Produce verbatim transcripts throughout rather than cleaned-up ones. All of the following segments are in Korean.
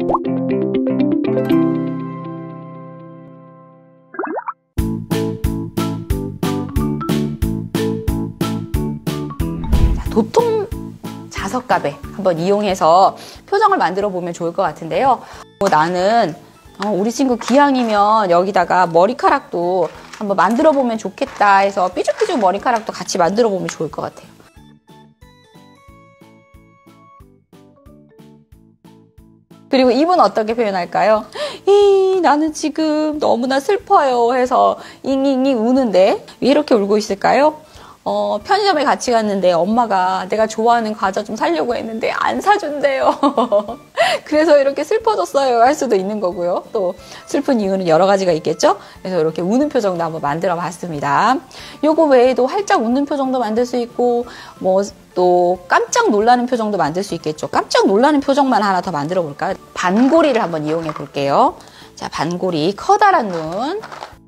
도톰 자석가배 한번 이용해서 표정을 만들어 보면 좋을 것 같은데요. 어, 나는 어, 우리 친구 기왕이면 여기다가 머리카락도 한번 만들어 보면 좋겠다 해서 삐죽삐죽 머리카락도 같이 만들어 보면 좋을 것 같아요. 그리고 입은 어떻게 표현할까요? 이 나는 지금 너무나 슬퍼요 해서 잉잉잉 우는데 왜 이렇게 울고 있을까요? 어, 편의점에 같이 갔는데 엄마가 내가 좋아하는 과자 좀 사려고 했는데 안 사준대요. 그래서 이렇게 슬퍼졌어요 할 수도 있는 거고요. 또 슬픈 이유는 여러 가지가 있겠죠. 그래서 이렇게 우는 표정도 한번 만들어 봤습니다. 요거 외에도 활짝 웃는 표정도 만들 수 있고 뭐 또 깜짝 놀라는 표정도 만들 수 있겠죠. 깜짝 놀라는 표정만 하나 더 만들어 볼까요? 반고리를 한번 이용해 볼게요. 자, 반고리 커다란 눈.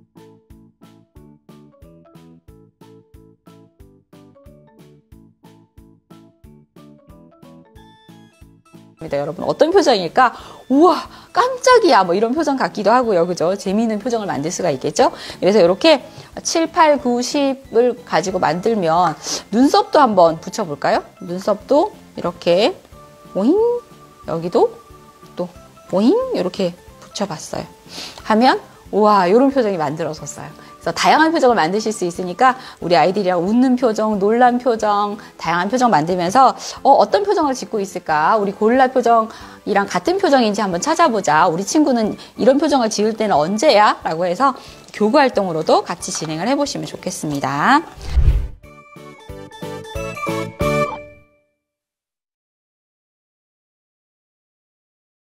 여러분 어떤 표정일까? 우와 깜짝이야 뭐 이런 표정 같기도 하고요. 그죠? 재미있는 표정을 만들 수가 있겠죠? 그래서 이렇게 칠, 팔, 구, 십을 가지고 만들면 눈썹도 한번 붙여볼까요? 눈썹도 이렇게 오잉 여기도 또 오잉 이렇게 붙여봤어요. 하면 우와 이런 표정이 만들어졌어요. 그래서 다양한 표정을 만드실 수 있으니까 우리 아이들이랑 웃는 표정, 놀란 표정, 다양한 표정 만들면서 어, 어떤 표정을 짓고 있을까? 우리 고릴라 표정이랑 같은 표정인지 한번 찾아보자. 우리 친구는 이런 표정을 지을 때는 언제야? 라고 해서 교구 활동으로도 같이 진행을 해보시면 좋겠습니다.